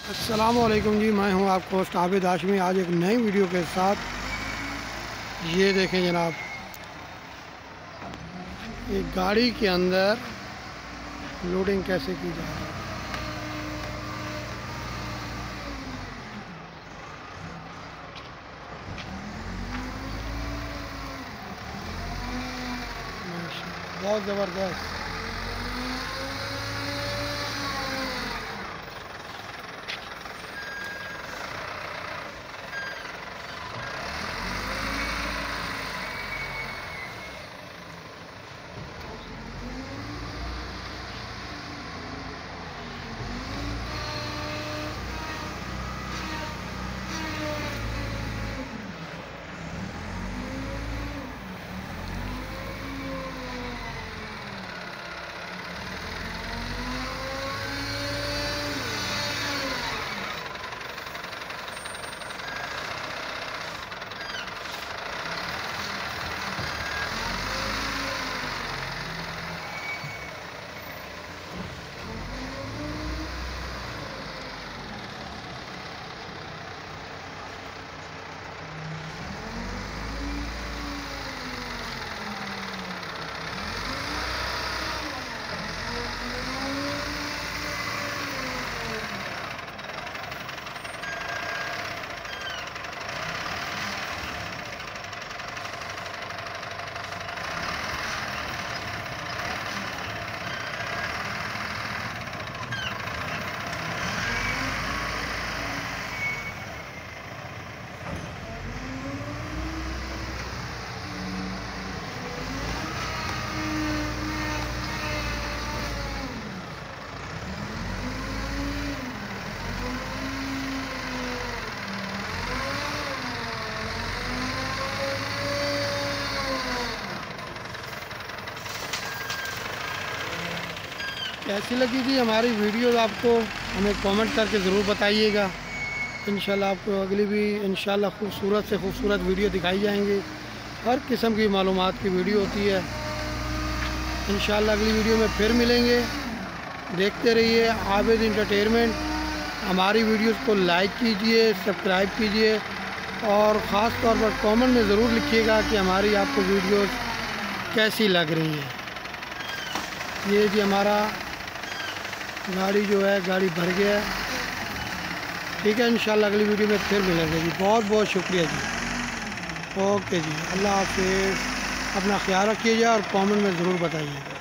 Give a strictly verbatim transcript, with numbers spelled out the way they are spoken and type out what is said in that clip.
अस्सलामुअलैकुम जी, मैं हूं आपको होस्ट आबिद हाशमी। आज एक नई वीडियो के साथ। ये देखें जनाब, एक गाड़ी के अंदर लोडिंग कैसे की जा रही है। बहुत ज़बरदस्त। कैसी लगी थी हमारी वीडियो, आपको हमें कमेंट करके ज़रूर बताइएगा। इंशाल्लाह आपको अगली भी इंशाल्लाह खूबसूरत से खूबसूरत वीडियो दिखाई जाएंगी। हर किस्म की मालूमात की वीडियो होती है। इंशाल्लाह अगली वीडियो में फिर मिलेंगे। देखते रहिए आबिद एंटरटेनमेंट। हमारी वीडियोस को लाइक कीजिए, सब्सक्राइब कीजिए और ख़ास तौर पर कमेंट में ज़रूर लिखिएगा कि हमारी आपको वीडियोस कैसी लग रही है। ये जी हमारा गाड़ी जो है, गाड़ी भर गया है। ठीक है, इंशाल्लाह अगली वीडियो में फिर मिलेंगे जी। बहुत बहुत शुक्रिया जी। ओके जी, अल्लाह हाफिज़। अपना ख्याल रखिएगा और कमेंट में ज़रूर बताइएगा।